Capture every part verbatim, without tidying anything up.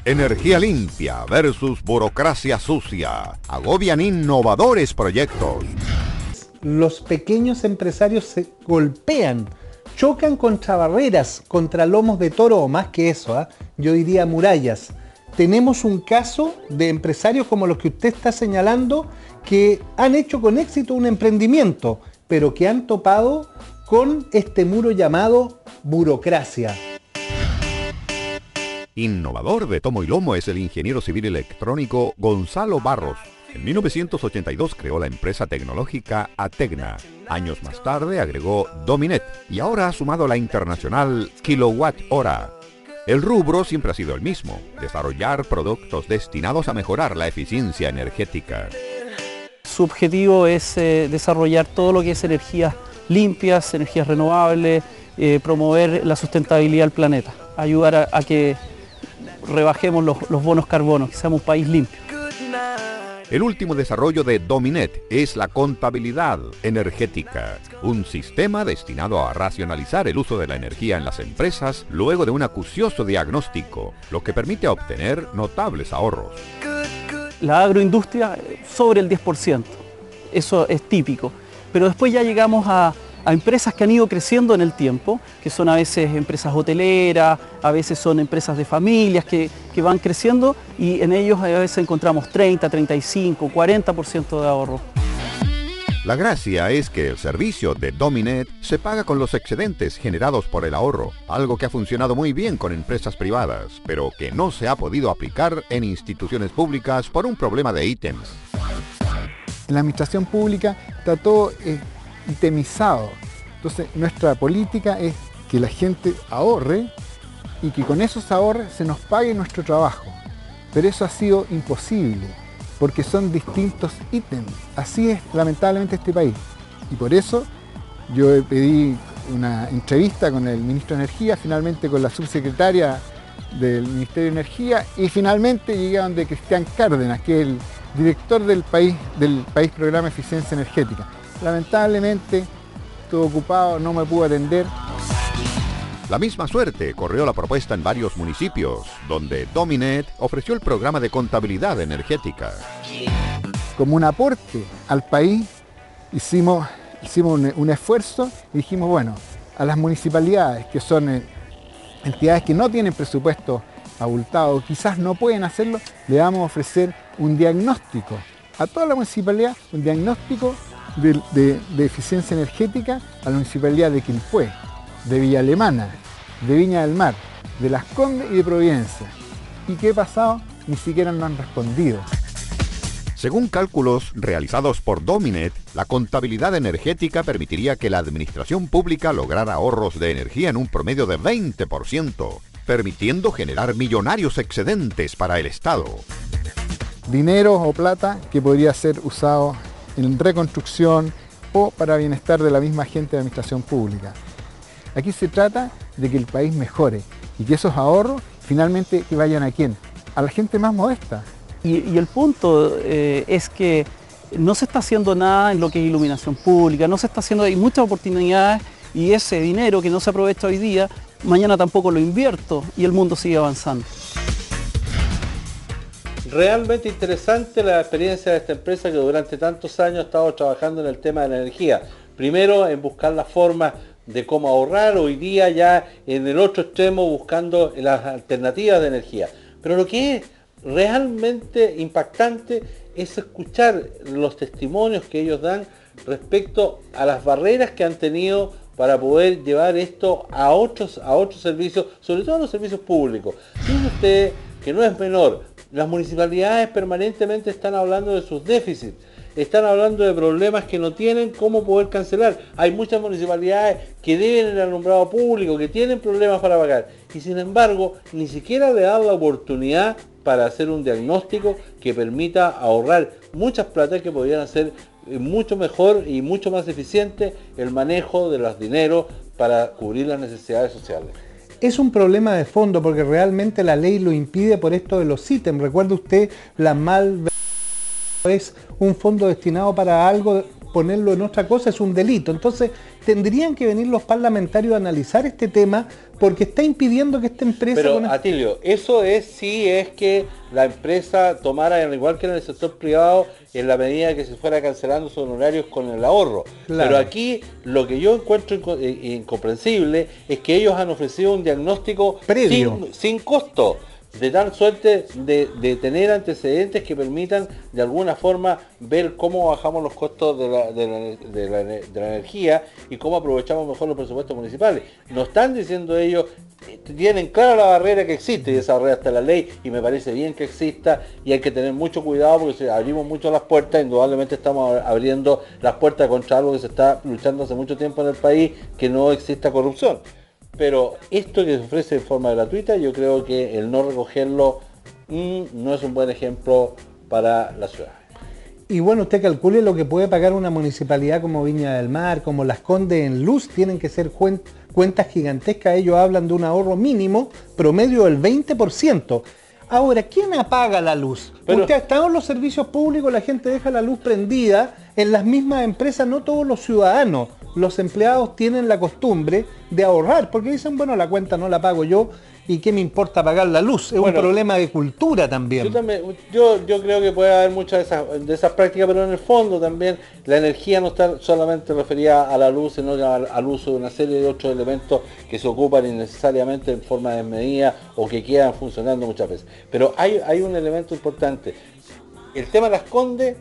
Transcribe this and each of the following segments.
Energía limpia versus burocracia sucia. Agobian innovadores proyectos. Los pequeños empresarios se golpean, chocan contra barreras, contra lomos de toro o más que eso, ¿eh? Yo diría murallas. Tenemos un caso de empresarios como los que usted está señalando que han hecho con éxito un emprendimiento, pero que han topado con este muro llamado burocracia. Innovador de tomo y lomo es el ingeniero civil electrónico Gonzalo Barros. En mil novecientos ochenta y dos creó la empresa tecnológica Ategna. Años más tarde agregó Dominet y ahora ha sumado la internacional Kilowatt Hora. El rubro siempre ha sido el mismo: desarrollar productos destinados a mejorar la eficiencia energética. Su objetivo es eh, desarrollar todo lo que es energías limpias, energías renovables, eh, promover la sustentabilidad del planeta, ayudar a, a que rebajemos los, los bonos carbono, que seamos un país limpio. El último desarrollo de Dominet es la contabilidad energética, un sistema destinado a racionalizar el uso de la energía en las empresas luego de un acucioso diagnóstico, lo que permite obtener notables ahorros. La agroindustria sobre el diez por ciento, eso es típico, pero después ya llegamos a, a empresas que han ido creciendo en el tiempo, que son a veces empresas hoteleras, a veces son empresas de familias que, que van creciendo y en ellos a veces encontramos treinta, treinta y cinco, cuarenta por ciento de ahorro. La gracia es que el servicio de Dominet se paga con los excedentes generados por el ahorro, algo que ha funcionado muy bien con empresas privadas, pero que no se ha podido aplicar en instituciones públicas por un problema de ítems. En la administración pública está todo eh, itemizado, entonces nuestra política es que la gente ahorre y que con esos ahorros se nos pague nuestro trabajo, pero eso ha sido imposible, porque son distintos ítems. Así es lamentablemente este país. Y por eso yo pedí una entrevista con el ministro de Energía, finalmente con la subsecretaria del Ministerio de Energía, y finalmente llegué a donde Cristian Cárdenas, que es el director del país, del país Programa de Eficiencia Energética. Lamentablemente, estuve ocupado, no me pudo atender. La misma suerte corrió la propuesta en varios municipios, donde Dominet ofreció el programa de contabilidad energética. Como un aporte al país, hicimos, hicimos un, un esfuerzo y dijimos, bueno, a las municipalidades, que son eh, entidades que no tienen presupuesto abultado, quizás no pueden hacerlo, le vamos a ofrecer un diagnóstico a toda la municipalidad, un diagnóstico de, de, de eficiencia energética a la municipalidad de Quilpué, de Villa Alemana, de Viña del Mar, de Las Condes y de Providencia. ¿Y qué ha pasado? Ni siquiera nos han respondido. Según cálculos realizados por Dominet, la contabilidad energética permitiría que la administración pública lograra ahorros de energía en un promedio de veinte por ciento, permitiendo generar millonarios excedentes para el Estado. Dinero o plata que podría ser usado en reconstrucción o para bienestar de la misma gente de administración pública. Aquí se trata de que el país mejore y que esos ahorros finalmente que vayan a quién, a la gente más modesta. Y, y el punto eh, es que no se está haciendo nada en lo que es iluminación pública, no se está haciendo, hay muchas oportunidades y ese dinero que no se aprovecha hoy día, mañana tampoco lo invierto y el mundo sigue avanzando. Realmente interesante la experiencia de esta empresa que durante tantos años ha estado trabajando en el tema de la energía. Primero en buscar la forma de cómo ahorrar, hoy día ya en el otro extremo buscando las alternativas de energía. Pero lo que es realmente impactante es escuchar los testimonios que ellos dan respecto a las barreras que han tenido para poder llevar esto a otros, a otros servicios, sobre todo los servicios públicos. Fíjense ustedes que no es menor, las municipalidades permanentemente están hablando de sus déficits, están hablando de problemas que no tienen cómo poder cancelar. Hay muchas municipalidades que deben el alumbrado público, que tienen problemas para pagar, y sin embargo ni siquiera le dan la oportunidad para hacer un diagnóstico que permita ahorrar muchas plata, que podrían hacer mucho mejor y mucho más eficiente el manejo de los dineros para cubrir las necesidades sociales. Es un problema de fondo porque realmente la ley lo impide por esto de los ítems. Recuerde usted, la mal es un fondo destinado para algo ponerlo en otra cosa es un delito. Entonces tendrían que venir los parlamentarios a analizar este tema porque está impidiendo que esta empresa... Pero con... Atilio, eso es si es que la empresa tomara, al igual que en el sector privado, en la medida que se fuera cancelando sus honorarios con el ahorro. Claro. Pero aquí lo que yo encuentro inco- eh, incomprensible es que ellos han ofrecido un diagnóstico Previo. sin, sin costo, de tal suerte de, de tener antecedentes que permitan de alguna forma ver cómo bajamos los costos de la, de, la, de, la, de la energía y cómo aprovechamos mejor los presupuestos municipales. Nos están diciendo ellos, tienen clara la barrera que existe, y esa barrera está en la ley, y me parece bien que exista, y hay que tener mucho cuidado porque si abrimos mucho las puertas, indudablemente estamos abriendo las puertas contra algo que se está luchando hace mucho tiempo en el país, que no exista corrupción. Pero esto que se ofrece de forma gratuita, yo creo que el no recogerlo mmm, no es un buen ejemplo para la ciudad. Y bueno, usted calcule lo que puede pagar una municipalidad como Viña del Mar, como Las Condes en luz, tienen que ser cuen- cuentas gigantescas, ellos hablan de un ahorro mínimo, promedio del veinte por ciento. Ahora, ¿quién apaga la luz? Pero, usted ha estado en los servicios públicos, la gente deja la luz prendida, en las mismas empresas, no todos los ciudadanos, los empleados tienen la costumbre de ahorrar, porque dicen, bueno, la cuenta no la pago yo, ¿y qué me importa pagar la luz? Es bueno, un problema de cultura también. Yo, también yo, yo creo que puede haber muchas de esas, de esas prácticas, pero en el fondo también la energía no está solamente referida a la luz, sino al, al uso de una serie de otros elementos que se ocupan innecesariamente en forma desmedida o que quedan funcionando muchas veces. Pero hay, hay un elemento importante. El tema de Las Condes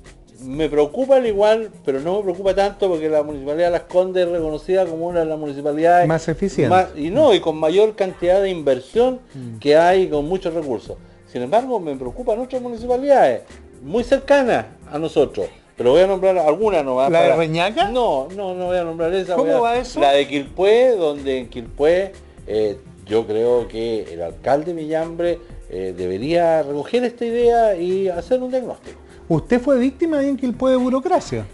me preocupa al igual, pero no me preocupa tanto porque la municipalidad de Las Condes es reconocida como una de las municipalidades más eficientes. Más, y no, y con mayor cantidad de inversión mm. que hay, con muchos recursos. Sin embargo, me preocupan otras municipalidades muy cercanas a nosotros. Pero voy a nombrar alguna nomás. ¿La para... de Reñaca? No, no, no voy a nombrar esa. ¿Cómo a... va eso? La de Quilpué, donde en Quilpué eh, yo creo que el alcalde Millambre eh, debería recoger esta idea y hacer un diagnóstico. ¿Usted fue víctima ahí en Quilpué de burocracia?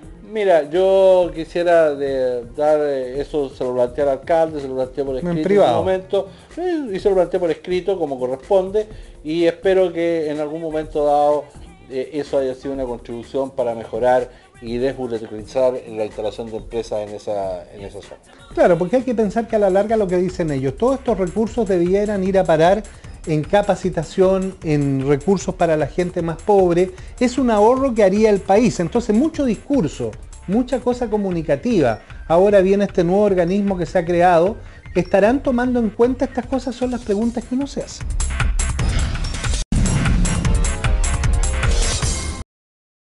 Mira, yo quisiera de dar eso, se lo planteé al alcalde, se lo planteé por escrito en, privado. en un momento, eh, y se lo planteé por escrito como corresponde, y espero que en algún momento dado eh, eso haya sido una contribución para mejorar y desburocratizar la instalación de empresas en esa, en esa zona. Claro, porque hay que pensar que a la larga lo que dicen ellos, todos estos recursos debieran ir a parar en capacitación, en recursos para la gente más pobre, es un ahorro que haría el país. Entonces, mucho discurso, mucha cosa comunicativa. Ahora viene este nuevo organismo que se ha creado. ¿Estarán tomando en cuenta estas cosas? Son las preguntas que uno se hace.